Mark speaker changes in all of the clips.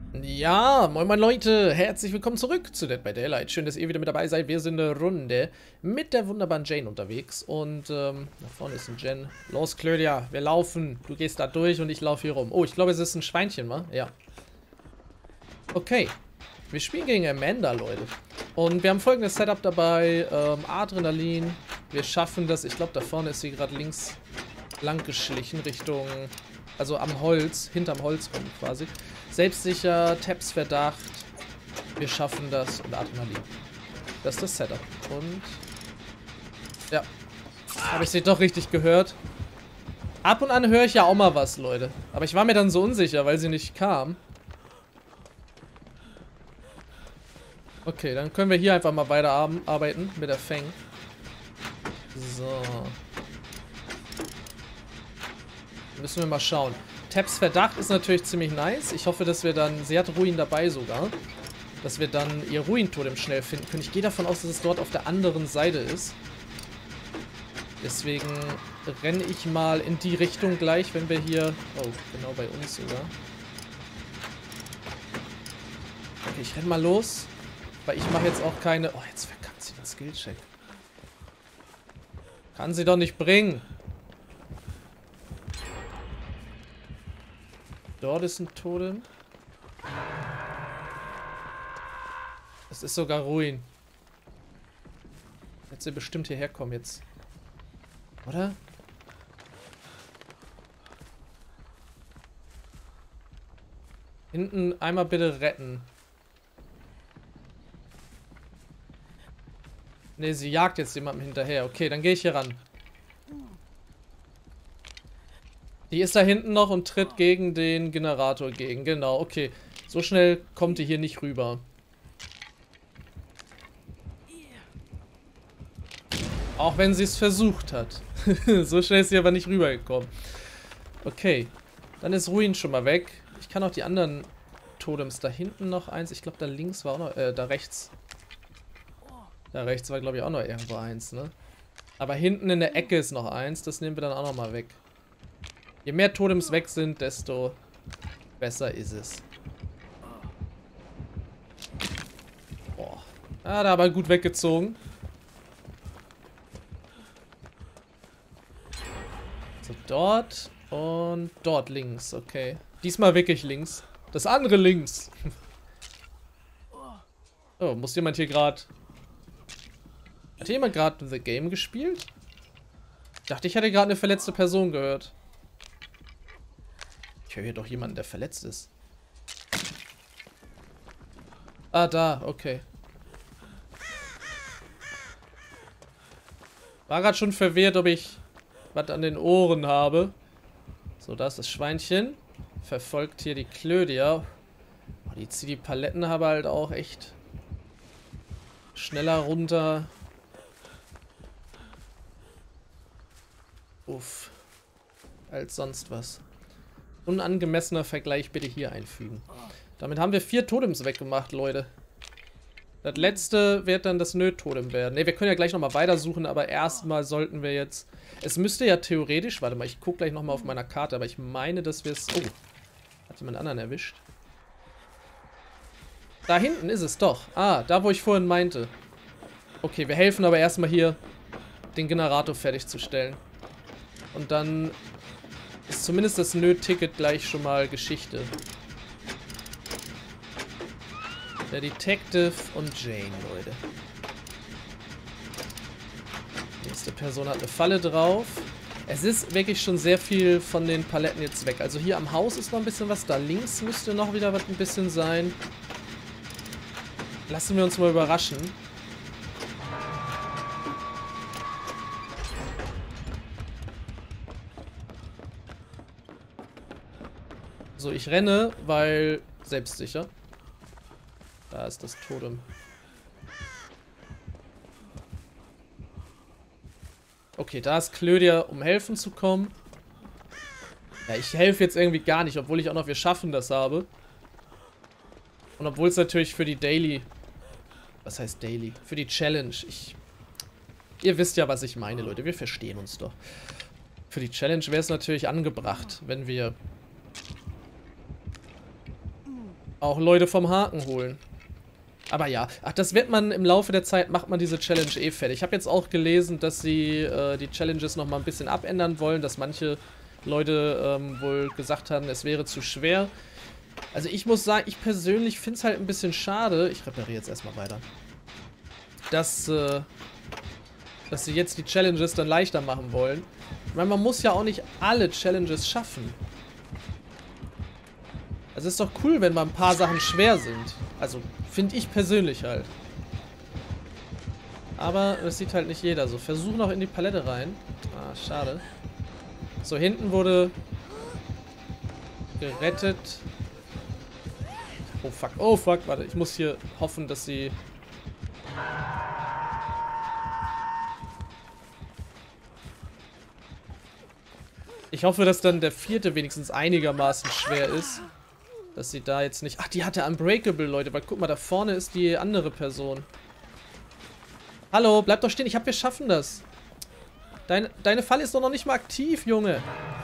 Speaker 1: Ja, moin moin Leute, herzlich willkommen zurück zu Dead by Daylight. Schön, dass ihr wieder mit dabei seid. Wir sind eine Runde mit der wunderbaren Jane unterwegs. Und da vorne ist ein Jen. Los, Claudia, wir laufen. Du gehst da durch und ich laufe hier rum. Oh, ich glaube, es ist ein Schweinchen, wa? Ja. Okay, wir spielen gegen Amanda, Leute. Und wir haben folgendes Setup dabei. Adrenalin. Wir schaffen das. Ich glaube, da vorne ist sie gerade links lang geschlichen, Richtung... Also am Holz, hinterm Holz rum quasi. Selbstsicher, Tabs Verdacht. Wir schaffen das und Adrenalin. Das ist das Setup. Und ja, habe ich sie doch richtig gehört. Ab und an höre ich ja auch mal was, Leute. Aber ich war mir dann so unsicher, weil sie nicht kam. Okay, dann können wir hier einfach mal weiter arbeiten mit der Fang. So. Müssen wir mal schauen. Tabs Verdacht ist natürlich ziemlich nice. Ich hoffe, dass wir dann... Sie hat Ruin dabei sogar. Dass wir dann ihr Ruin-Totem schnell finden können. Ich gehe davon aus, dass es dort auf der anderen Seite ist. Deswegen renne ich mal in die Richtung gleich, wenn wir hier... Oh, genau bei uns sogar. Okay, ich renne mal los. Weil ich mache jetzt auch keine... Oh, jetzt verkackt sie den Skill-Check. Kann sie doch nicht bringen. Dort ist ein Totem. Es ist sogar Ruin. Wird sie bestimmt hierher kommen jetzt. Oder? Hinten einmal bitte retten. Ne, sie jagt jetzt jemandem hinterher. Okay, dann gehe ich hier ran. Die ist da hinten noch und tritt gegen den Generator gegen. Genau, okay. So schnell kommt die hier nicht rüber. Auch wenn sie es versucht hat. So schnell ist sie aber nicht rübergekommen. Okay. Dann ist Ruin schon mal weg. Ich kann auch die anderen Totems da hinten noch eins. Ich glaube, da links war auch noch... da rechts. Da rechts war, glaube ich, auch noch irgendwo eins, ne? Aber hinten in der Ecke ist noch eins. Das nehmen wir dann auch noch mal weg. Je mehr Totems weg sind, desto besser ist es. Boah. Ah, da aber gut weggezogen. So, dort und dort links, okay. Diesmal wirklich links. Das andere links. Oh, muss jemand hier gerade... Hat hier jemand gerade The Game gespielt? Ich dachte, ich hätte gerade eine verletzte Person gehört. Ich höre hier doch jemanden, der verletzt ist. Ah, da, okay. War gerade schon verwirrt, ob ich was an den Ohren habe. So, da ist das Schweinchen. Verfolgt hier die Claudia. Oh, die zieht die Paletten aber halt auch echt schneller runter. Uff. Als sonst was. Unangemessener Vergleich bitte hier einfügen. Damit haben wir 4 Totems weggemacht, Leute. Das letzte wird dann das Nöt-Totem werden. Ne, wir können ja gleich nochmal weitersuchen, aber erstmal sollten wir jetzt... Es müsste ja theoretisch... Warte mal, ich gucke gleich nochmal auf meiner Karte, aber ich meine, dass wir es... Oh, hat jemand anderen erwischt? Da hinten ist es doch. Ah, da wo ich vorhin meinte. Okay, wir helfen aber erstmal hier, den Generator fertigzustellen. Und dann... ist zumindest das Nöt-Ticket gleich schon mal Geschichte. Der Detective und Jane, Leute. Nächste Person hat eine Falle drauf. Es ist wirklich schon sehr viel von den Paletten jetzt weg. Also hier am Haus ist noch ein bisschen was. Da links müsste noch wieder was ein bisschen sein. Lassen wir uns mal überraschen. So, ich renne, weil... Selbstsicher. Da ist das Totem. Okay, da ist Claudia, um helfen zu kommen. Ja, ich helfe jetzt irgendwie gar nicht, obwohl ich auch noch Wir schaffen das habe. Und obwohl es natürlich für die Daily... Was heißt Daily? Für die Challenge. Ihr wisst ja, was ich meine, Leute. Wir verstehen uns doch. Für die Challenge wäre es natürlich angebracht, wenn wir auch Leute vom Haken holen. Aber ja, ach, das wird man im Laufe der Zeit, macht man diese Challenge eh fertig. Ich habe jetzt auch gelesen, dass sie die Challenges nochmal ein bisschen abändern wollen, dass manche Leute wohl gesagt haben, es wäre zu schwer. Also ich muss sagen, ich persönlich finde es halt ein bisschen schade, ich repariere jetzt erstmal weiter, dass sie jetzt die Challenges dann leichter machen wollen. Ich meine, man muss ja auch nicht alle Challenges schaffen. Also es ist doch cool, wenn mal ein paar Sachen schwer sind. Also, finde ich persönlich halt. Aber das sieht halt nicht jeder so. Versuch noch in die Palette rein. Ah, schade. So, hinten wurde gerettet. Oh fuck, warte. Ich muss hier hoffen, dass sie... Ich hoffe, dass dann der vierte wenigstens einigermaßen schwer ist. Dass sie da jetzt nicht... Ach, die hatte Unbreakable, Leute. Weil guck mal, da vorne ist die andere Person. Hallo, bleib doch stehen. Wir schaffen das. Deine Falle ist doch noch nicht mal aktiv, Junge.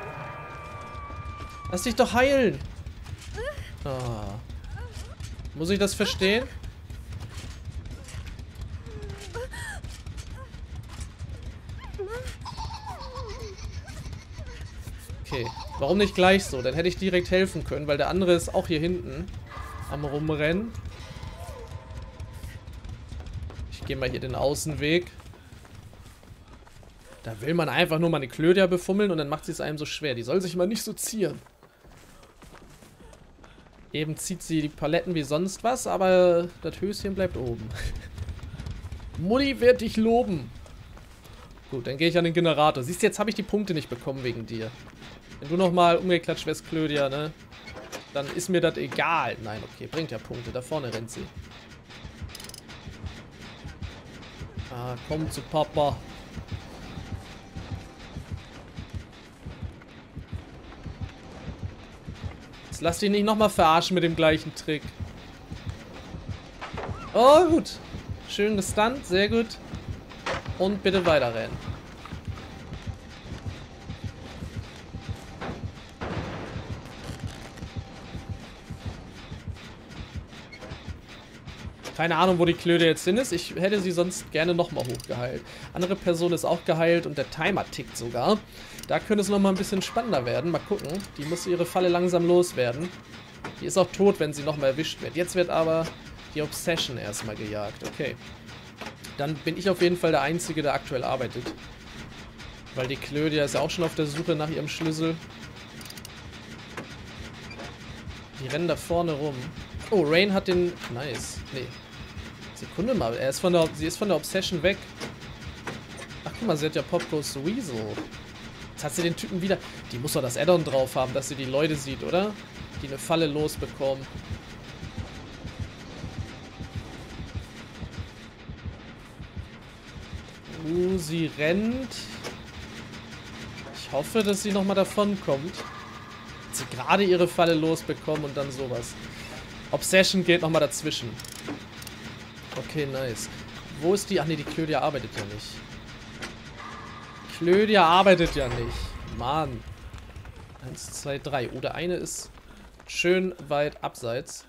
Speaker 1: Lass dich doch heilen. Oh. Muss ich das verstehen? Okay, warum nicht gleich so? Dann hätte ich direkt helfen können, weil der andere ist auch hier hinten am Rumrennen. Ich gehe mal hier den Außenweg. Da will man einfach nur mal eine Klödia befummeln und dann macht sie es einem so schwer. Die soll sich mal nicht so zieren. Eben zieht sie die Paletten wie sonst was, aber das Höschen bleibt oben. Mutti wird dich loben. Gut, dann gehe ich an den Generator. Siehst du, jetzt habe ich die Punkte nicht bekommen wegen dir. Wenn du nochmal umgeklatscht wärst, Klödia, ne? Dann ist mir das egal. Nein, okay, bringt ja Punkte. Da vorne rennt sie. Ah, komm zu Papa. Jetzt lass dich nicht nochmal verarschen mit dem gleichen Trick. Oh, gut. Schön gestunt, sehr gut. Und bitte weiterrennen. Keine Ahnung, wo die Klöte jetzt hin ist. Ich hätte sie sonst gerne nochmal hochgeheilt. Andere Person ist auch geheilt und der Timer tickt sogar. Da könnte es nochmal ein bisschen spannender werden. Mal gucken. Die muss ihre Falle langsam loswerden. Die ist auch tot, wenn sie nochmal erwischt wird. Jetzt wird aber die Obsession erstmal gejagt. Okay. Dann bin ich auf jeden Fall der Einzige, der aktuell arbeitet. Weil die Klödia ist ja auch schon auf der Suche nach ihrem Schlüssel. Die rennen da vorne rum. Oh, Rain hat den... Nice. Nee. Sekunde mal. Sie ist von der Obsession weg. Ach, guck mal, sie hat ja Pop Goes the Weasel. Jetzt hat sie den Typen wieder... Die muss doch das Add-on drauf haben, dass sie die Leute sieht, oder? Die eine Falle losbekommen. Sie rennt. Ich hoffe, dass sie nochmal davon kommt. Hat sie gerade ihre Falle losbekommen und dann sowas. Obsession geht nochmal dazwischen. Okay, nice. Wo ist die? Ach nee, die Klödia arbeitet ja nicht. Klödia arbeitet ja nicht. Mann. 1, 2, 3. Oh, der eine ist schön weit abseits.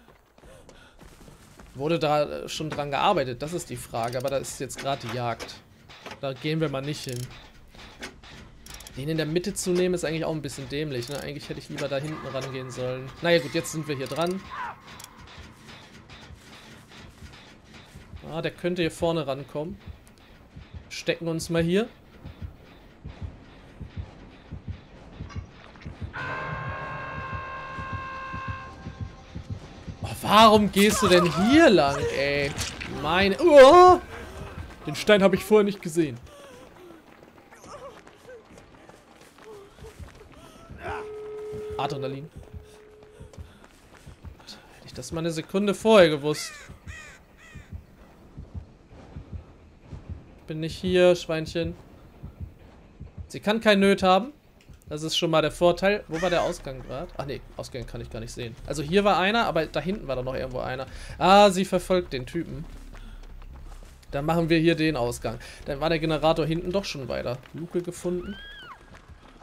Speaker 1: Wurde da schon dran gearbeitet? Das ist die Frage. Aber da ist jetzt gerade die Jagd. Da gehen wir mal nicht hin. Den in der Mitte zu nehmen ist eigentlich auch ein bisschen dämlich. Ne? Eigentlich hätte ich lieber da hinten rangehen sollen. Naja gut, jetzt sind wir hier dran. Ah, der könnte hier vorne rankommen. Stecken uns mal hier. Oh, warum gehst du denn hier lang, ey? Meine... Oh! Den Stein habe ich vorher nicht gesehen. Adrenalin. Hätte ich das mal eine Sekunde vorher gewusst. Bin nicht hier, Schweinchen. Sie kann kein Nöt haben. Das ist schon mal der Vorteil. Wo war der Ausgang gerade? Ach nee, Ausgang kann ich gar nicht sehen. Also hier war einer, aber da hinten war doch noch irgendwo einer. Ah, sie verfolgt den Typen. Dann machen wir hier den Ausgang. Dann war der Generator hinten doch schon weiter. Luke gefunden.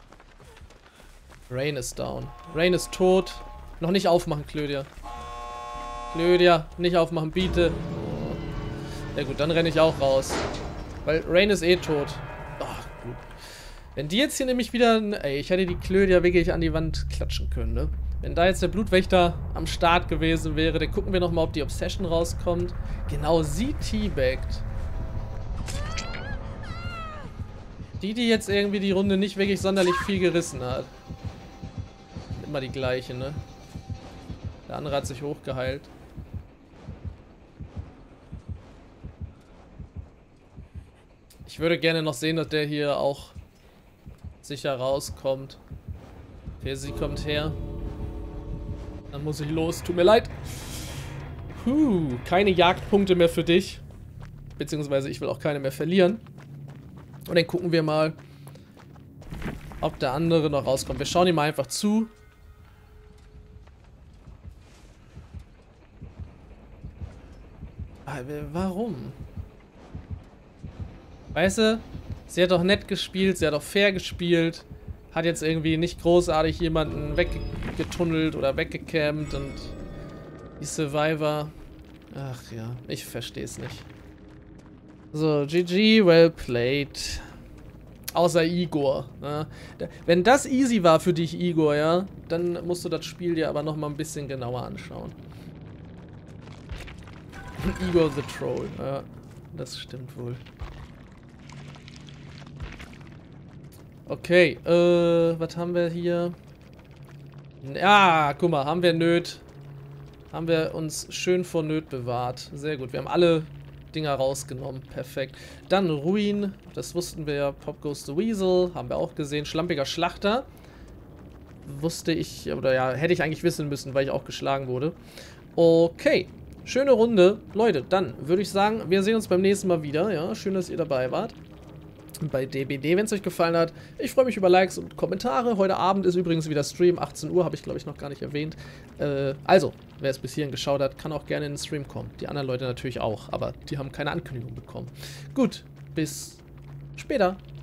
Speaker 1: Rain ist down. Rain ist tot. Noch nicht aufmachen, Klödia. Klödia, nicht aufmachen, biete. Ja gut, dann renne ich auch raus. Weil Rain ist eh tot. Ach, gut. Wenn die jetzt hier nämlich wieder... Ey, ich hätte die Klödia wirklich an die Wand klatschen können, ne? Wenn da jetzt der Blutwächter am Start gewesen wäre, dann gucken wir nochmal, ob die Obsession rauskommt. Genau, sie teabaggt. Die jetzt irgendwie die Runde nicht wirklich sonderlich viel gerissen hat. Immer die gleiche, ne? Der andere hat sich hochgeheilt. Ich würde gerne noch sehen, dass der hier auch sicher rauskommt. Okay, sie kommt her. Dann muss ich los. Tut mir leid. Keine Jagdpunkte mehr für dich. Beziehungsweise ich will auch keine mehr verlieren. Und dann gucken wir mal, ob der andere noch rauskommt. Wir schauen ihm mal einfach zu. Aber warum? Weißt du, sie hat doch nett gespielt, sie hat doch fair gespielt. Hat jetzt irgendwie nicht großartig jemanden weggetunnelt oder weggecampt und die Survivor. Ach ja, ich verstehe es nicht. So, GG, well played. Außer Igor. Ne? Wenn das easy war für dich, Igor, ja, dann musst du das Spiel dir aber nochmal ein bisschen genauer anschauen. Igor the Troll. Ja, das stimmt wohl. Okay, was haben wir hier? Ja, guck mal, haben wir Nöt. Haben wir uns schön vor Nöt bewahrt. Sehr gut, wir haben alle Dinger rausgenommen. Perfekt. Dann Ruin, das wussten wir ja. Pop Goes the Weasel, haben wir auch gesehen. Schlampiger Schlachter. Wusste ich, oder ja, hätte ich eigentlich wissen müssen, weil ich auch geschlagen wurde. Okay, schöne Runde. Leute, dann würde ich sagen, wir sehen uns beim nächsten Mal wieder. Ja, schön, dass ihr dabei wart. Bei DBD, wenn es euch gefallen hat. Ich freue mich über Likes und Kommentare. Heute Abend ist übrigens wieder Stream, 18 Uhr, habe ich glaube ich noch gar nicht erwähnt. Also, wer es bis hierhin geschaut hat, kann auch gerne in den Stream kommen. Die anderen Leute natürlich auch, aber die haben keine Ankündigung bekommen. Gut, bis später.